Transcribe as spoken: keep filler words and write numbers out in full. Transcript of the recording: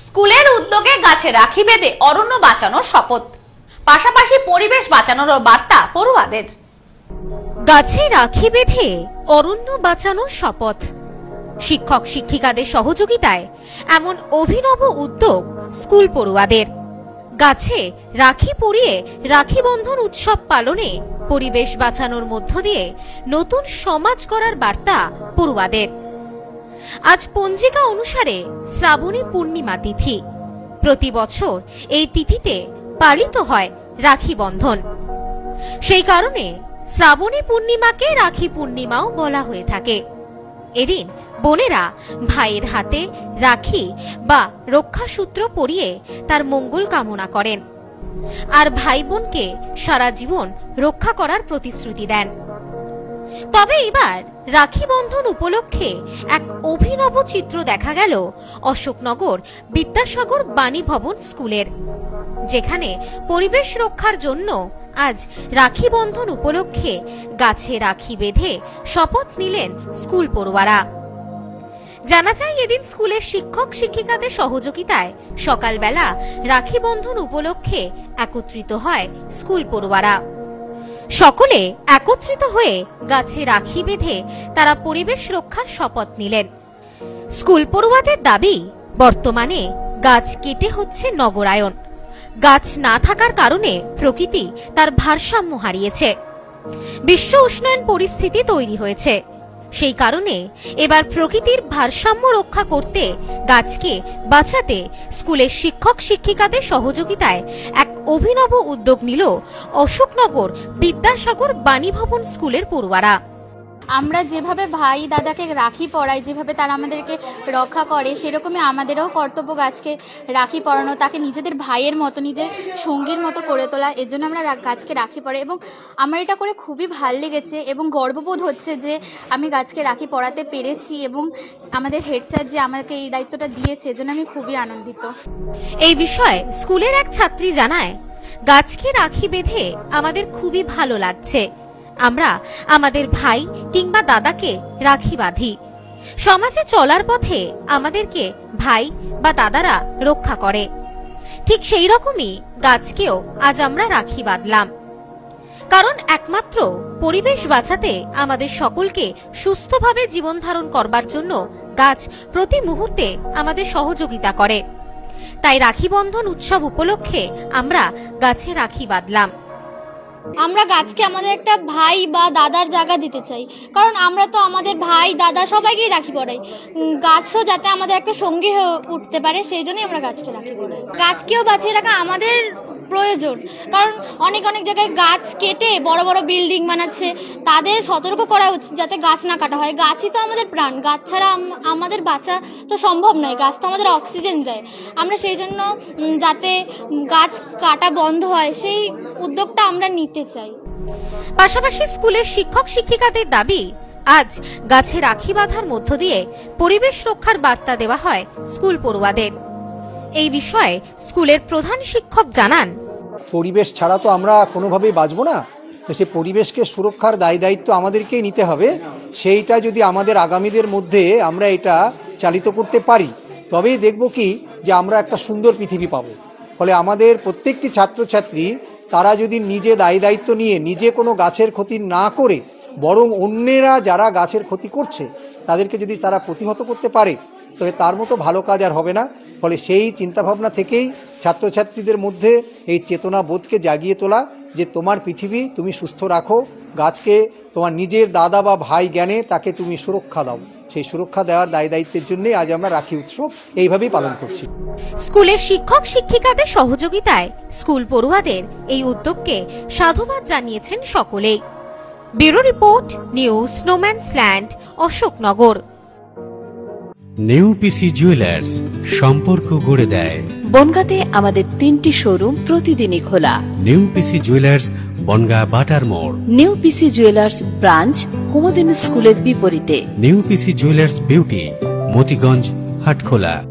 স্কুলের উদ্যোগে গাছে রাখি বেঁধে অরণ্য বাঁচানোর শপথ, পাশাপাশি পরিবেশ বাঁচানোরও বার্তা পড়ুয়াদের। গাছে রাখি বেঁধে অরণ্য বাঁচানোর শপথ। শিক্ষক শিক্ষিকাদের সহযোগিতায় এমন অভিনব উদ্যোগ স্কুল পড়ুয়াদের। গাছে রাখি পরিয়ে রাখি বন্ধন উৎসব পালনে পরিবেশ বাঁচানোর মধ্য দিয়ে নতুন সমাজ গড়ার বার্তা পড়ুয়াদের। আজ পঞ্জিকা অনুসারে শ্রাবণী পূর্ণিমা তিথি। প্রতি বছর এই তিথিতে পালিত হয় রাখি বন্ধন। সেই কারণে শ্রাবণী পূর্ণিমাকে রাখি পূর্ণিমাও বলা হয়ে থাকে। এদিন বোনেরা ভাইয়ের হাতে রাখি বা রক্ষাসূত্র পরিয়ে তার মঙ্গল কামনা করেন আর ভাই বোনকে সারা জীবন রক্ষা করার প্রতিশ্রুতি দেন। তবে এবার রাখি বন্ধন উপলক্ষে এক অভিনব চিত্র দেখা গেল অশোকনগর বিদ্যাসাগর বাণী ভবন স্কুলের, যেখানে পরিবেশ রক্ষার জন্য আজ রাখি বন্ধন উপলক্ষে গাছে রাখি বেঁধে শপথ নিলেন স্কুল পড়ুয়ারা। জানা যায়, এদিন স্কুলের শিক্ষক শিক্ষিকাদের সহযোগিতায় সকালবেলা রাখি বন্ধন উপলক্ষে একত্রিত হয় স্কুল পড়ুয়ারা। সকলে একত্রিত হয়ে গাছে রাখি বেঁধে তারা পরিবেশ রক্ষার শপথ নিলেন। স্কুল পড়ুয়াদের দাবি, বর্তমানে গাছ কেটে হচ্ছে নগরায়ন। গাছ না থাকার কারণে প্রকৃতি তার ভারসাম্য হারিয়েছে, বিশ্ব উষ্ণায়ন পরিস্থিতি তৈরি হয়েছে। সেই কারণে এবার প্রকৃতির ভারসাম্য রক্ষা করতে গাছকে বাঁচাতে স্কুলের শিক্ষক শিক্ষিকাদের সহযোগিতায় এক অভিনব উদ্যোগ নিল অশোকনগর বিদ্যাসাগর বাণী ভবন স্কুলের পড়ুয়ারা। আমরা যেভাবে ভাই দাদাকে রাখি পরাই, যেভাবে তারা আমাদেরকে রক্ষা করে, সেরকমই আমাদেরও কর্তব্য গাছকে রাখি পরানো, তাকে নিজেদের ভাইয়ের মতো, নিজের সঙ্গীর মতো করে তোলা। এর জন্য আমরা গাছকে রাখি পরাই এবং আমার এটা করে খুবই ভাল লেগেছে এবং গর্ববোধ হচ্ছে যে আমি গাছকে রাখি পরাতে পেরেছি এবং আমাদের হেড স্যার যে আমাকে এই দায়িত্বটা দিয়েছে, এজন্য আমি খুবই আনন্দিত। এই বিষয়ে স্কুলের এক ছাত্রী জানায়, গাছকে রাখি বেঁধে আমাদের খুবই ভালো লাগছে। আমরা আমাদের ভাই কিংবা দাদাকে রাখি বাঁধি। সমাজে চলার পথে আমাদেরকে ভাই বা দাদারা রক্ষা করে। ঠিক সেই রকমই গাছকেও আজ আমরা রাখি বাঁধলাম, কারণ একমাত্র পরিবেশ বাঁচাতে আমাদের সকলকে সুস্থভাবে জীবন ধারণ করবার জন্য গাছ প্রতি মুহূর্তে আমাদের সহযোগিতা করে। তাই রাখি বন্ধন উৎসব উপলক্ষে আমরা গাছে রাখি বাঁধলাম। আমরা গাছকে আমাদের একটা ভাই বা দাদার জায়গা দিতে চাই, কারণ আমরা তো আমাদের ভাই দাদা সবাইকেই রাখি পরাই। গাছও যাতে আমাদের একটা সঙ্গী হয়ে উঠতে পারে, সেই জন্যই আমরা গাছকে রাখি পরাই। গাছকেও বাঁচিয়ে রাখা আমাদের প্রয়োজন, কারণ অনেক অনেক জায়গায় গাছ কেটে বড় বড় বিল্ডিং বানাচ্ছে। তাদের সতর্ক করা উচিত যাতে গাছ না কাটা হয়। গাছই তো আমাদের প্রাণ, গাছ ছাড়া আমাদের বাঁচা তো সম্ভব নয়। গাছ তো আমাদের অক্সিজেন দেয়। আমরা সেই জন্য যাতে গাছ কাটা বন্ধ হয় সেই উদ্যোগটা আমরা নিতে চাই। পাশাপাশি স্কুলের শিক্ষক শিক্ষিকাদের দাবি, আজ গাছে রাখি বাঁধার মধ্য দিয়ে পরিবেশ রক্ষার বার্তা দেওয়া হয় স্কুল পড়ুয়াদের। এই বিষয়ে স্কুলের প্রধান শিক্ষক জানান, পরিবেশ ছাড়া তো আমরা কোনোভাবেই বাঁচবো না। তো সেই পরিবেশকে সুরক্ষার দায় দায়িত্ব আমাদেরকেই নিতে হবে। সেইটা যদি আমাদের আগামীদের মধ্যে আমরা এটা চালিত করতে পারি, তবেই দেখব কি যে আমরা একটা সুন্দর পৃথিবী পাবো। ফলে আমাদের প্রত্যেকটি ছাত্রছাত্রী তারা যদি নিজে দায় দায়িত্ব নিয়ে নিজে কোনো গাছের ক্ষতি না করে, বরং অন্যেরা যারা গাছের ক্ষতি করছে তাদেরকে যদি তারা প্রতিহত করতে পারে, তবে তার মতো ভালো কাজ আর হবে না। ফলে সেই চিন্তাভাবনা থেকেই ছাত্রছাত্রীদের মধ্যে এই চেতনা বোধকে জাগিয়ে তোলা যে তোমার পৃথিবী তুমি সুস্থ রাখো, গাছকে তোমার নিজের দাদা বা ভাই জ্ঞানে তাকে তুমি সুরক্ষা দাও। সেই সুরক্ষা দেওয়ার দায় দায়িত্বের জন্যই আজ আমরা রাখি উৎসব এইভাবেই পালন করছি। স্কুলের শিক্ষক শিক্ষিকাদের সহযোগিতায় স্কুল পড়ুয়াদের এই উদ্যোগকে সাধুবাদ জানিয়েছেন সকলেই। Bureau report, news snowman's land, Ashoknagar. নেউপিসি জুয়েলার্স, সম্পর্ক গড়ে দেয়। বনগাঁতে আমাদের তিনটি শোরুম প্রতিদিনই খোলা। নেউপিসি জুয়েলার্স, বনগাঁ বাটার মোড়। নেউপিসি জুয়েলার্স ব্রাঞ্চ কুমুদিনী স্কুলের বিপরীতে। নেউপিসি জুয়েলার্স বিউটি, মতিগঞ্জ, হাটখোলা।